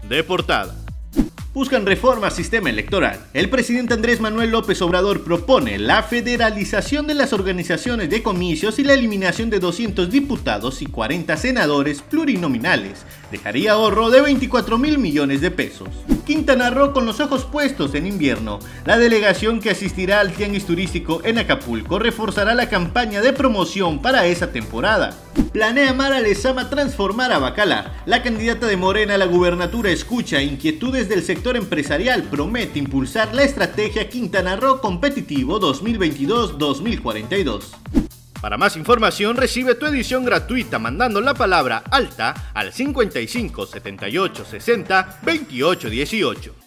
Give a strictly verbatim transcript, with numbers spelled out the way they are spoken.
de portada. Buscan reforma al sistema electoral. El presidente Andrés Manuel López Obrador propone la federalización de las organizaciones de comicios y la eliminación de doscientos diputados y cuarenta senadores plurinominales. Dejaría ahorro de veinticuatro mil millones de pesos. Quintana Roo con los ojos puestos en invierno. La delegación que asistirá al tianguis turístico en Acapulco reforzará la campaña de promoción para esa temporada. Planea Mara Lezama transformar a Bacalar. La candidata de Morena a la gubernatura escucha inquietudes del sector empresarial, promete impulsar la estrategia Quintana Roo competitivo dos mil veintidós dos mil cuarenta y dos. Para más información recibe tu edición gratuita mandando la palabra alta al cincuenta y cinco setenta y ocho sesenta veintiocho dieciocho.